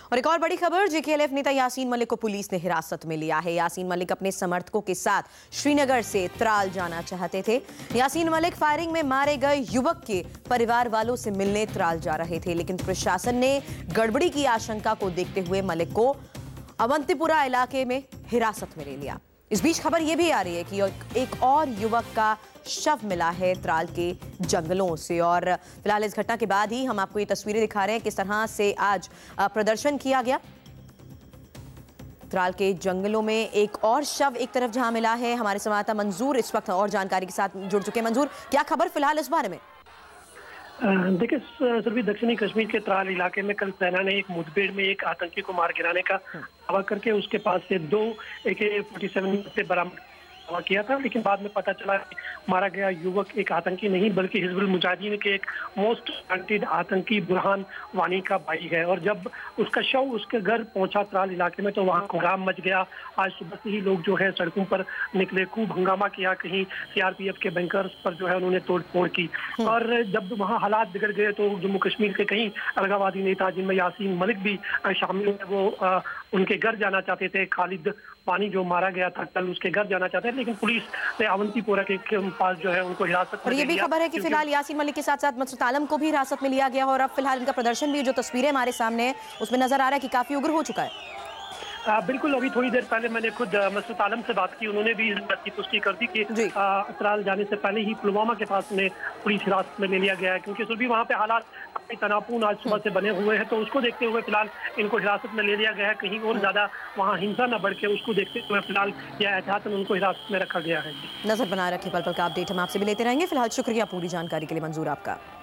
और एक और बड़ी खबर, जेकेएलएफ नेता यासीन मलिक को पुलिस ने हिरासत में लिया है। यासीन मलिक अपने समर्थकों के साथ श्रीनगर से त्राल जाना चाहते थे। यासीन मलिक फायरिंग में मारे गए युवक के परिवार वालों से मिलने त्राल जा रहे थे, लेकिन प्रशासन ने गड़बड़ी की आशंका को देखते हुए मलिक को अवंतीपुरा इलाके में हिरासत में ले लिया। इस बीच खबर यह भी आ रही है कि एक और युवक का शव मिला है त्राल के जंगलों से। और फिलहाल इस घटना के बाद ही हम आपको ये तस्वीरें दिखा रहे हैं किस तरह से आज प्रदर्शन किया गया। त्राल के जंगलों में एक और शव एक तरफ जहां मिला है। हमारे संवाददाता मंजूर इस वक्त और जानकारी के साथ जुड़ चुके हैं। मंजूर, क्या खबर फिलहाल इस बारे में? देखिए सुरभि, दक्षिणी कश्मीर के त्राल इलाके में कल सेना ने एक मुठभेड़ में एक आतंकी को मार गिराने का दावा करके उसके पास से 2 AK-47 से बरामद किया था, लेकिन बाद में पता चला कि मारा गया युवक एक आतंकी नहीं बल्कि हिजबुल मुजाहिदीन के एक मोस्ट वांटेड आतंकी बुरहान वानी का भाई है। और जब उसका शव उसके घर पहुंचा त्राल इलाके में तो वहां कोहराम मच गया। आज सुबह से ही लोग जो है सड़कों पर निकले, खूब हंगामा किया, कहीं सीआरपीएफ के बैंकर्स पर जो है उन्होंने तोड़फोड़ की। और जब वहां हालात बिगड़ गए तो जम्मू कश्मीर के कई अलगाववादी नेता, जिनमें यासीन मलिक भी शामिल है, वो उनके घर जाना चाहते थे। खालिद वानी जो मारा गया था कल, उसके घर जाना चाहते थे, लेकिन पुलिस ने अवंतीपोरा के पास जो है उनको हिरासत में और ये भी खबर है कि फिलहाल यासीन मलिक के साथ साथ मसूद आलम को भी हिरासत में लिया गया और अब फिलहाल इनका प्रदर्शन भी, जो तस्वीरें हमारे सामने है उसमें नजर आ रहा है कि काफी उग्र हो चुका है। बिल्कुल, अभी थोड़ी देर पहले मैंने खुद मसूद आलम से बात की। उन्होंने भी इस बात की पुष्टि कर दी कि त्राल जाने से पहले ही पुलवामा के पास में पुलिस हिरासत में ले लिया गया है, क्योंकि सुबह वहाँ पे हालात काफी तनावपूर्ण आज सुबह से बने हुए हैं। तो उसको देखते हुए फिलहाल इनको हिरासत में ले लिया गया है, कहीं और ज्यादा वहाँ हिंसा न बढ़ के उसको देखते हुए फिलहाल यह एहतियातन उनको हिरासत में रखा गया है। नजर बनाए रखिए, पल पल का अपडेट हम आपसे भी लेते रहेंगे। फिलहाल शुक्रिया पूरी जानकारी के लिए मंजूर आपका।